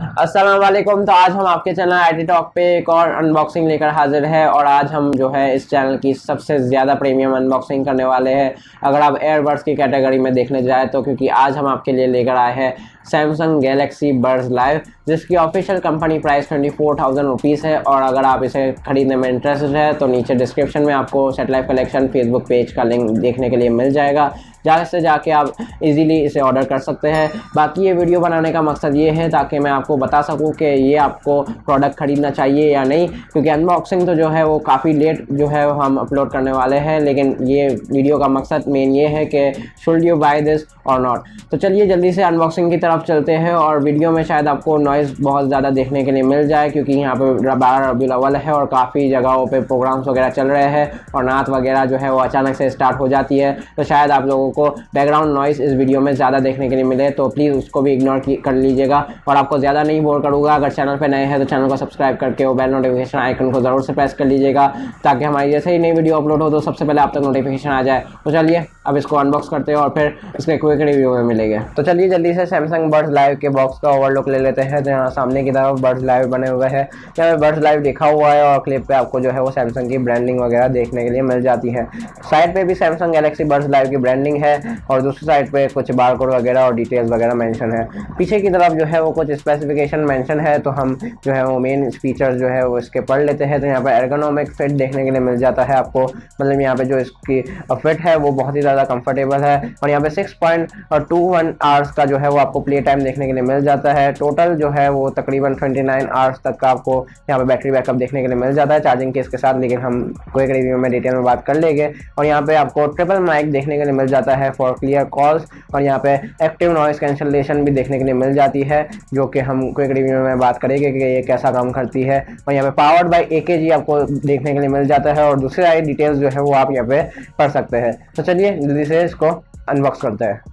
अस्सलाम वालेकुम। तो आज हम आपके चैनल आईटी टॉक पे एक और अनबॉक्सिंग लेकर हाजिर है और आज हम जो है इस चैनल की सबसे ज़्यादा प्रीमियम अनबॉक्सिंग करने वाले हैं अगर आप एयरबड्स की कैटेगरी में देखने जाए तो, क्योंकि आज हम आपके लिए लेकर आए हैं सैमसंग गैलेक्सी बड्स लाइव, जिसकी ऑफिशियल कंपनी प्राइस 24,000 रुपीज़ है। और अगर आप इसे खरीदने में इंटरेस्टेड है तो नीचे डिस्क्रिप्शन में आपको set life collection Facebook page का लिंक देखने के लिए मिल जाएगा, जहाँ से जाके आप इजीली इसे ऑर्डर कर सकते हैं। बाकी ये वीडियो बनाने का मकसद ये है ताकि मैं आपको बता सकूं कि ये आपको प्रोडक्ट ख़रीदना चाहिए या नहीं, क्योंकि अनबॉक्सिंग तो जो है वो काफ़ी लेट जो है वो हम अपलोड करने वाले हैं, लेकिन ये वीडियो का मकसद मेन ये है कि शुड यू बाय दिस और नॉट। तो चलिए जल्दी से अनबॉक्सिंग की तरफ चलते हैं। और वीडियो में शायद आपको नॉइज़ बहुत ज़्यादा देखने के लिए मिल जाए, क्योंकि यहाँ पे 12 रबीउल अव्वल है और काफ़ी जगहों पे प्रोग्राम्स वगैरह चल रहे हैं और नात वगैरह जो है वो अचानक से स्टार्ट हो जाती है, तो शायद आप लोगों को बैकग्राउंड नॉइज़ इस वीडियो में ज़्यादा देखने के लिए मिले, तो प्लीज़ उसको भी इग्नोर कर लीजिएगा। और आपको ज़्यादा नहीं बोर करूँगा, अगर चैनल पर नए हैं तो चैनल को सब्सक्राइब करके वो बेल नोटिफिकेशन आइकन को ज़रूर से प्रेस कर लीजिएगा, ताकि हमारी जैसे ही नई वीडियो अपलोड हो तो सबसे पहले आप तक नोटिफिकेशन आ जाए। तो चलिए अब इसको अनबॉक्स करते हैं और फिर इसके क्विक रिव्यू में मिलेंगे। तो चलिए जल्दी से सैमसंग बड्स लाइव के बॉक्स का ओवरलुक ले लेते हैं। तो यहाँ सामने की तरफ बड्स लाइव बने हुए हैं, यहाँ पे बड्स लाइव लिखा हुआ है और क्लिप पे आपको जो है वो सैमसंग की ब्रांडिंग वगैरह देखने के लिए मिल जाती है। साइड पे भी सैमसंग गैलेक्सी बड्स लाइव की ब्रांडिंग है और दूसरी साइड पे कुछ बारकोड वगैरह और डिटेल्स वगैरह मेंशन है। पीछे की तरफ जो है वो कुछ स्पेसिफिकेशन मेंशन है, तो हम जो है वो मेन फीचर्स जो है वो इसके पढ़ लेते हैं। तो यहाँ पे एर्गोनॉमिक फिट देखने के लिए मिल जाता है आपको, मतलब यहाँ पे जो इसकी फिट है वो बहुत ही ज़्यादा कंफर्टेबल है। और यहाँ पे 6.21 आवर्स का जो है वो आपको प्ले टाइम देखने के लिए मिल जाता है। टोटल जो है वो तकरीबन 29 आवर्स तक का आपको यहाँ पे बैटरी बैकअप देखने के लिए मिल जाता है चार्जिंग केस के साथ, लेकिन हम क्विक रिव्यू में डिटेल में बात कर लेंगे। और यहाँ पे आपको ट्रिपल माइक देखने के लिए मिल जाता है फॉर क्लियर कॉल्स, और यहाँ पे एक्टिव नॉइस कैंसलेशन भी देखने के लिए मिल जाती है, जो कि हम क्विक रिव्यू में बात करेंगे कि ये कैसा काम करती है। और यहाँ पे पावर्ड बाय AKG आपको देखने के लिए मिल जाता है और दूसरे सारी डिटेल्स जो है वो आप यहाँ पे पढ़ सकते हैं। तो चलिए जल्दी से इसको अनबॉक्स करते हैं।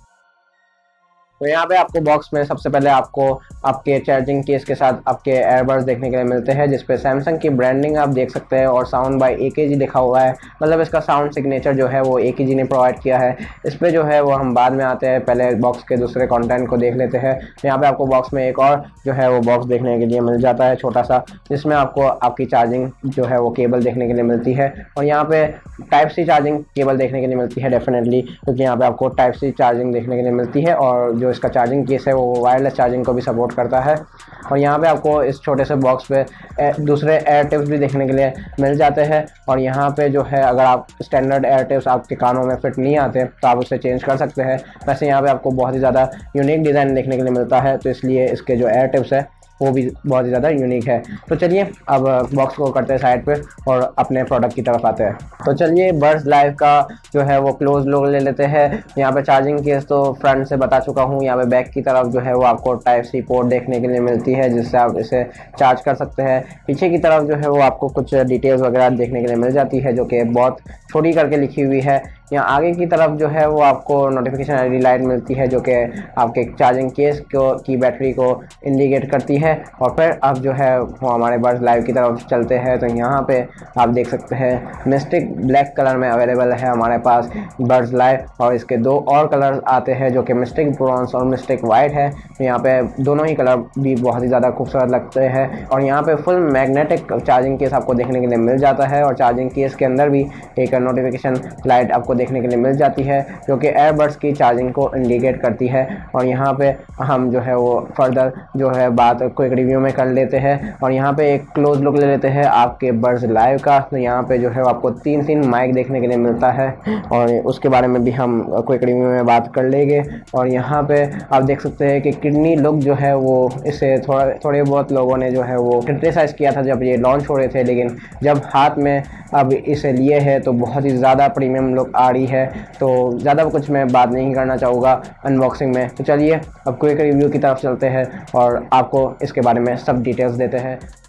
तो यहाँ पे आपको बॉक्स में सबसे पहले आपको आपके चार्जिंग केस के साथ आपके एयरबड्स देखने के लिए मिलते हैं, जिसपे सैमसंग की ब्रांडिंग आप देख सकते हैं और साउंड बाय AKG लिखा हुआ है, मतलब इसका साउंड सिग्नेचर जो है वो AKG ने प्रोवाइड किया है। इस पर जो है वो हम बाद में आते हैं, पहले बॉक्स के दूसरे कंटेंट को देख लेते हैं। यहाँ पे आपको बॉक्स में एक और जो है वो बॉक्स देखने के लिए मिल जाता है छोटा सा, जिसमें आपको आपकी चार्जिंग जो है वो केबल देखने के लिए मिलती है। और यहाँ पे टाइप सी चार्जिंग केबल देखने के लिए मिलती है डेफिनेटली, क्योंकि यहाँ पे आपको टाइप सी चार्जिंग देखने के लिए मिलती है और जो इसका चार्जिंग केस है वो वायरलेस चार्जिंग को भी सपोर्ट करता है। और यहाँ पे आपको इस छोटे से बॉक्स पे दूसरे एयर टिप्स भी देखने के लिए मिल जाते हैं। और यहाँ पे जो है अगर आप स्टैंडर्ड एयर टिप्स आपके कानों में फिट नहीं आते तो आप उसे चेंज कर सकते हैं। वैसे यहाँ पे आपको बहुत ही ज़्यादा यूनिक डिज़ाइन देखने के लिए मिलता है, तो इसलिए इसके जो एयर टिप्स है वो भी बहुत ही ज़्यादा यूनिक है। तो चलिए अब बॉक्स को करते हैं साइड पे और अपने प्रोडक्ट की तरफ आते हैं। तो चलिए बड्स लाइव का जो है वो क्लोज लुक ले लेते हैं। यहाँ पे चार्जिंग केस तो फ्रंट से बता चुका हूँ। यहाँ पे बैक की तरफ जो है वो आपको टाइप सी पोर्ट देखने के लिए मिलती है, जिससे आप इसे चार्ज कर सकते हैं। पीछे की तरफ जो है वो आपको कुछ डिटेल्स वगैरह देखने के लिए मिल जाती है, जो कि बहुत छोटी करके लिखी हुई है। यहाँ आगे की तरफ जो है वो आपको नोटिफिकेशन LED लाइट मिलती है, जो कि आपके चार्जिंग केस की बैटरी को इंडिकेट करती है। और फिर अब जो है वो हमारे बड्स लाइव की तरफ चलते हैं। तो यहाँ पे आप देख सकते हैं मिस्टिक ब्लैक कलर में अवेलेबल है हमारे पास बड्स लाइव, और इसके दो और कलर आते हैं जो कि मिस्टिक ब्रॉन्ज और मिस्टिक वाइट है। तो यहाँ पे दोनों ही कलर भी बहुत ही ज़्यादा खूबसूरत लगते हैं। और यहाँ पे फुल मैग्नेटिक चार्जिंग केस आपको देखने के लिए मिल जाता है और चार्जिंग केस के अंदर भी एक नोटिफिकेशन लाइट आपको देखने के लिए मिल जाती है, जो कि एयरबड्स की चार्जिंग को इंडिकेट करती है। और यहाँ पे हम जो है वो फर्दर जो है बात क्विक रिव्यू में कर लेते हैं। और यहाँ पे एक क्लोज लुक ले लेते हैं आपके बड्स लाइव का। तो यहाँ पे जो है आपको तीन माइक देखने के लिए मिलता है और उसके बारे में भी हम क्विक रिव्यू में बात कर लेंगे। और यहाँ पे आप देख सकते हैं कि किडनी लुक जो है वो इसे थोड़े बहुत लोगों ने जो है वो क्रिटिसाइज किया था जब ये लॉन्च हो रहे थे, लेकिन जब हाथ में अब इसे लिए है तो बहुत ही ज़्यादा प्रीमियम लुक आ रही है। तो ज़्यादा कुछ मैं बात नहीं करना चाहूँगा अनबॉक्सिंग में। तो चलिए अब क्विक रिव्यू की तरफ चलते हैं और आपको इसके बारे में सब डिटेल्स देते हैं।